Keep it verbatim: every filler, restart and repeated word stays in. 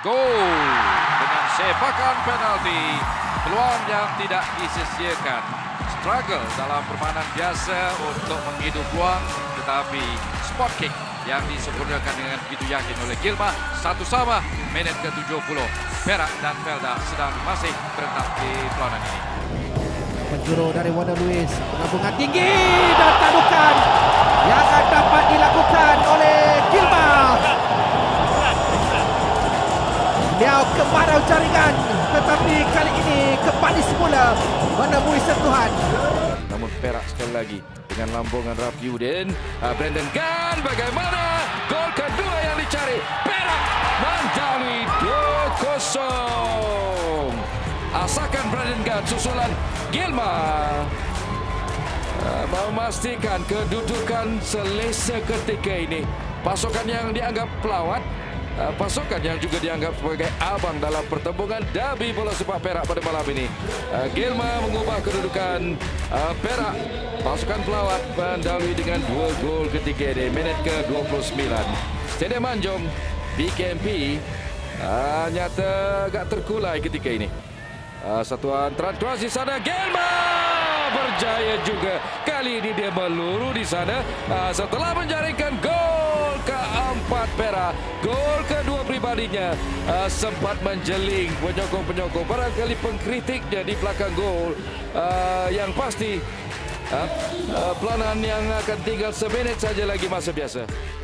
Gol dengan sepakan penalti, peluang yang tidak disesiakan. Struggle dalam permainan biasa untuk menghidup peluang, tetapi spot kick yang disempurnakan dengan begitu yakin oleh Gilma. Satu sama, minit ke tujuh puluh. Perak dan Felda sedang masih berentak di perlawanan ini. Penjuru dari Wanda Lewis, penggabungan tinggi dan tadukan yang akan dapat dilakukan oleh Gilma. Beliau kemarau jaringan, tetapi kali ini kembali semula menemui sentuhan. Namun Perak sekali lagi dengan lambungan Rafiuddin. Uh, Brandon Gunn, bagaimana gol kedua yang dicari? Perak menjadi dua kosong. Asakan Brandon Gunn, susulan Gilma uh, memastikan kedudukan selesa ketika ini. Pasukan yang dianggap pelawat, Uh, pasukan yang juga dianggap sebagai abang dalam pertembungan derby bola sepak Perak pada malam ini. Uh, Gilma mengubah kedudukan uh, Perak. Pasukan pelawat mendahului dengan dua gol ketika di minit ke dua puluh sembilan. Stadium Anjong, B K M P uh, nyata agak terkulai ketika ini. Uh, satuan transkuasi sana, Gilma berjaya juga. Kali ini dia meluru di sana uh, setelah menjaringkan gol keempat Perak. Gol kedua pribadinya uh, sempat menjeling penyokong-penyokong, barangkali pengkritiknya di belakang gol. Uh, yang pasti uh, uh, pelanan yang akan tinggal seminit saja lagi masa biasa.